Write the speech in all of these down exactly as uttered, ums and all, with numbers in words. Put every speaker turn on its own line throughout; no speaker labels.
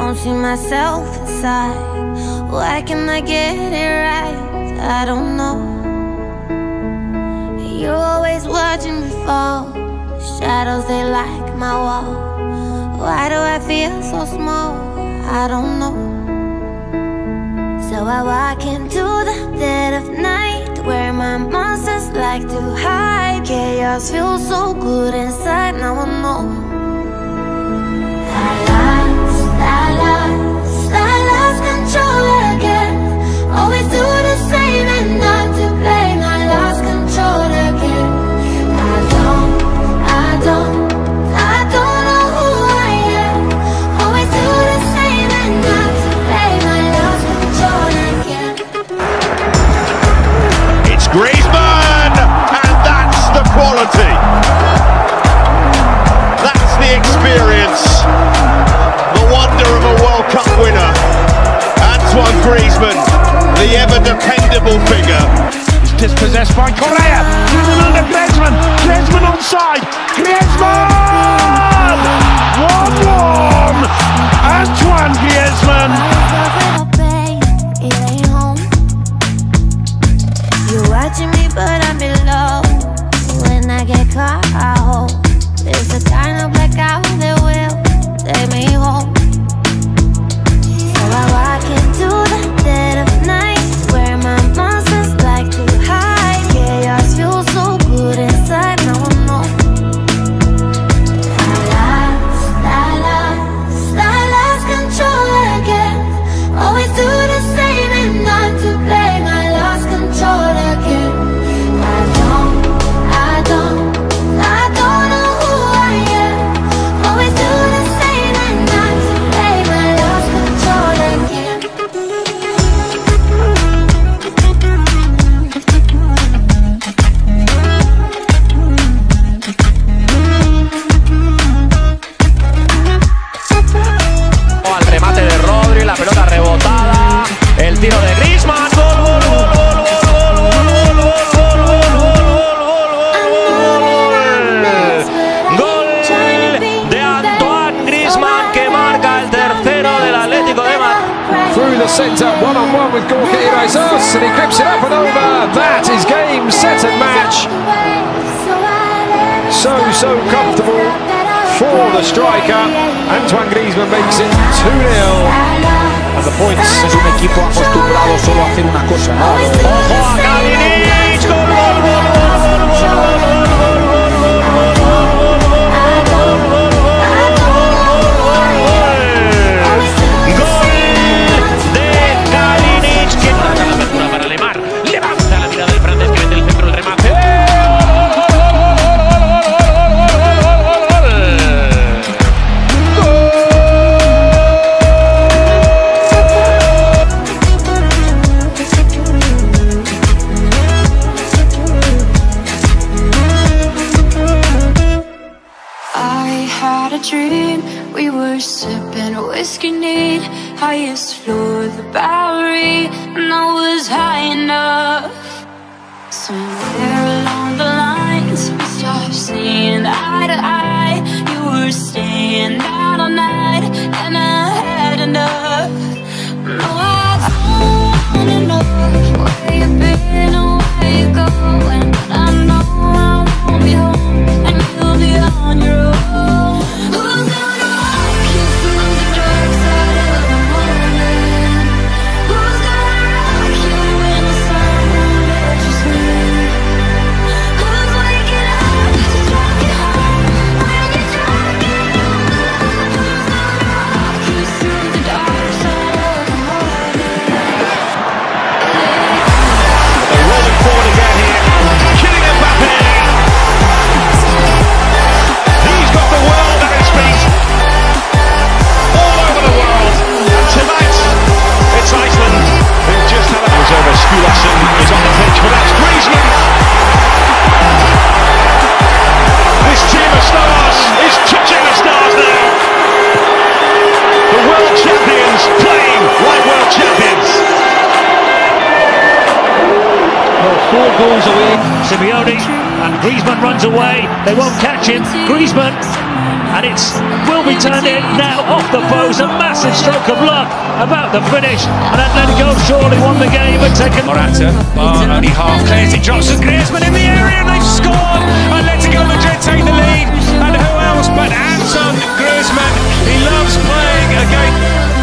don't see myself inside. Why can't I get it right? I don't know. You're always watching me fall. Shadows, they like my wall. Why do I feel so small? I don't know. So I walk into the dead of night, where my monsters like to hide. Chaos feels so good inside, now I know. I lost, I lost, I lost control again. Always do the same and not to blame. I lost control again. I don't, I don't, I don't know who I am. Always do the same and not to blame. I lost control again.
It's Griezmann, and that's the quality. That's the experience. The wonder of a World Cup winner. Antoine Griezmann, the ever-dependable figure.
He's dispossessed by Correa. Griezmann under Griezmann. Griezmann onside. Griezmann! one one. Antoine Griezmann.
You're watching me, but I'm below. When I get caught, I hope there's a kind of blackout that will take me home. So I walk into the dead of night, where my monsters like to hide. Chaos feels so good inside, now I know. I lost, I lost, I lost control again. Always do the same and not to blame. I lost control again. I don't, I don't, I don't know who I am. Always do the same and not to blame. I lost control again.
Al remate de Rodri, la pelota rebotada, el tiro de Griezmann, gol, gol, gol, gol, gol, gol de Antoine Griezmann, que marca el tercero del Atlético de Madrid.
Through the centre, one on one with Gorka Irazos, and he grips it up and over. That is game, set and match. So, so comfortable for the striker. Antoine Griezmann makes it two nil.
And the points. Es un equipo acostumbrado solo a hacer una cosa, ¿no?
Ojo a Kalinic, gol, gol, gol, gol, gol,
dream. We were sipping whiskey neat, highest floor of the Bowery, and I was high enough. Somewhere along the lines, we stopped seeing eye to eye. You were staying out all night, and I had enough. No, I don't wanna know where you've been or where you're going, but I know I won't be home, and you'll be on your own. Who's gonna walk you through the dark side of the morning? Who's gonna rock you when the sun won't let you sleep? Who's waking up to drive you home when you're drunk and alone? Who's gonna rock you through the dark side of the morning?
They're rolling forward again here, killing Mbappe. He's got the world at his feet, all over the world. And tonight, it's Iceland who've just had a... It's over. Skulason is on the pitch, but that's Griezmann. This team of stars is touching the stars now. The world champions playing like world champions.
Four goals away. Simeone and Griezmann runs away. They won't catch him. Griezmann and it's will be turned in now off the post. A massive stroke of luck about the finish, and Atletico surely won the game and taken.
Morata, bar only half clears, it drops to Griezmann in the area and they've scored. Atletico Madrid take the lead, and who else but Anton Griezmann? He loves playing again.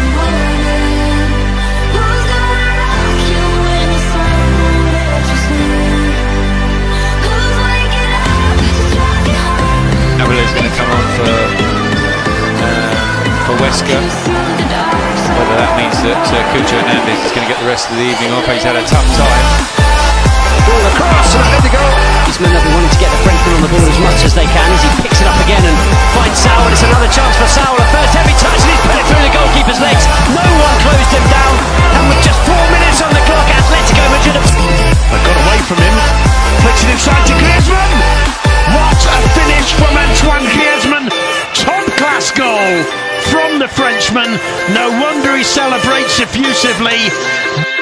Is going to come on for uh, for Wesker. Whether that means that uh, Cucho Hernandez is going to get the rest of the evening off. He's had a tough time.
Ball across and Atletico.
Griezmann have been wanting to get the Frenchman on the ball as much as they can as he picks it up again and finds Saul. It's another chance for Saul. A first heavy touch and he's put it through the goalkeeper's legs. No one closed him down, and with just four minutes on the clock, Atletico Madrid have...
They got away from him. Flicks it inside to Griezmann. What a finish from Antoine Griezmann. Top-class goal from the Frenchman. No wonder he celebrates effusively.